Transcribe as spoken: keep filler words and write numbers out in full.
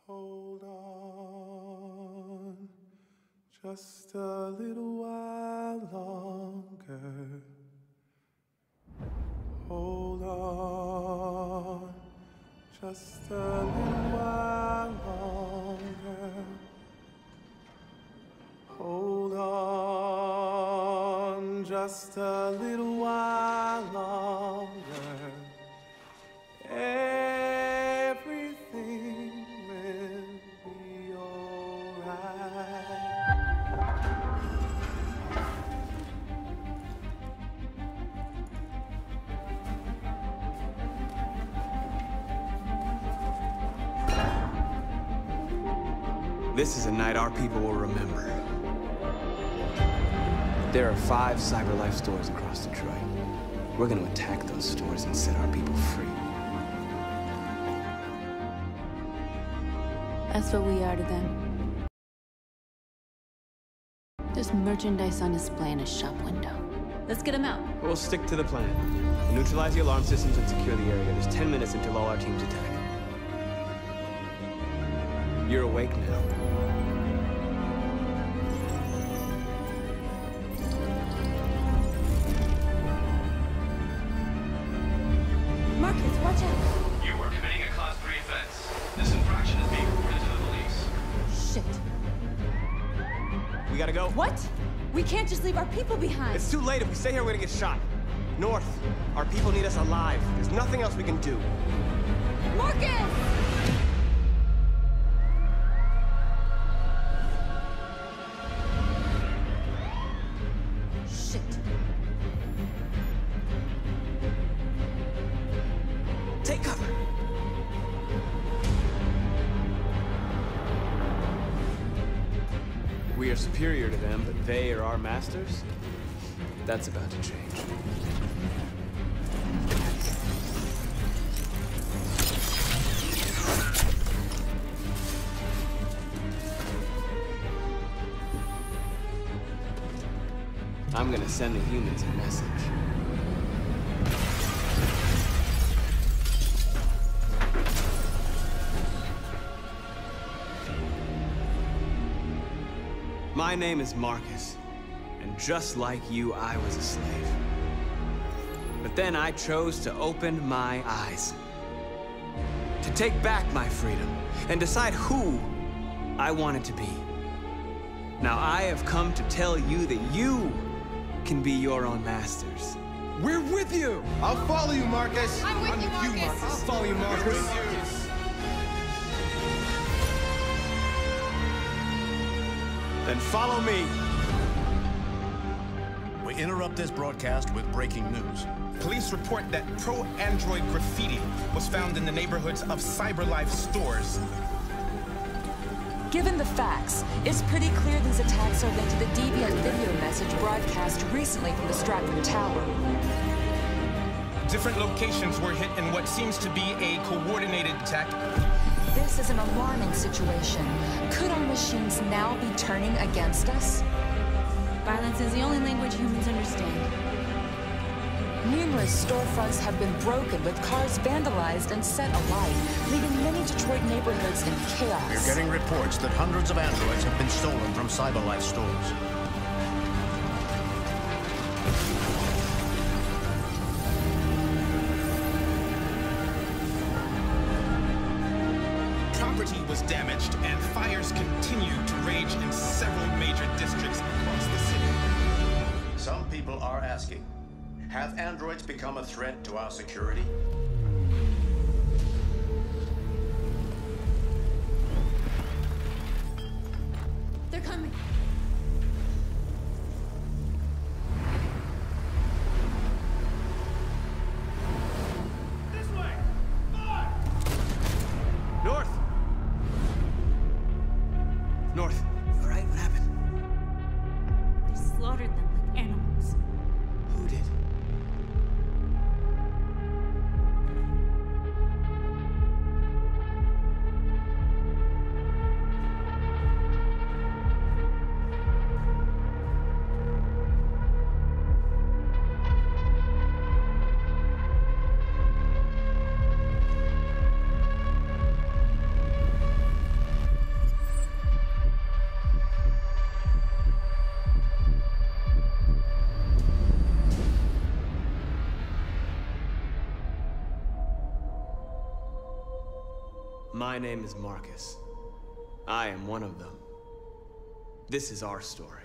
Hold on, just a little while longer. Hold on, just a little while longer. Hold on, just a little while longer. Everything will be alright. This is a night our people will remember. There are five CyberLife stores across Detroit. We're gonna attack those stores and set our people free. That's what we are to them. There's merchandise on display in a shop window. Let's get them out. We'll stick to the plan. Neutralize the alarm systems and secure the area. There's ten minutes until all our teams attack. You're awake now. Marcus, watch out! You are committing a Class three offense. This infraction is being reported to the police. Shit. We gotta go. What? We can't just leave our people behind. It's too late. If we stay here, we're gonna get shot. North, our people need us alive. There's nothing else we can do. Marcus! Shit. Take cover. We are superior to them, but they are our masters? That's about to change. I'm gonna send the humans a message. My name is Marcus, and just like you, I was a slave. But then I chose to open my eyes, to take back my freedom, and decide who I wanted to be. Now I have come to tell you that you can be your own masters. We're with you! I'll follow you, Marcus. I'm with you, Marcus. I'll follow you, Marcus. Then follow me. We interrupt this broadcast with breaking news. Police report that pro-Android graffiti was found in the neighborhoods of CyberLife stores. Given the facts, it's pretty clear these attacks are linked to the deviant video message broadcast recently from the Stratford Tower. Different locations were hit in what seems to be a coordinated attack. This is an alarming situation. Could our machines now be turning against us? Violence is the only language humans understand. Numerous storefronts have been broken, with cars vandalized and set alight, leaving many Detroit neighborhoods in chaos. We're getting reports that hundreds of androids have been stolen from CyberLife stores. Property was damaged, and fires continue to rage in several major districts across the city. Some people are asking, have androids become a threat to our security? They're coming. This way! North! North! North. You all right? What happened? They slaughtered them like animals. Who did? My name is Marcus. I am one of them. This is our story.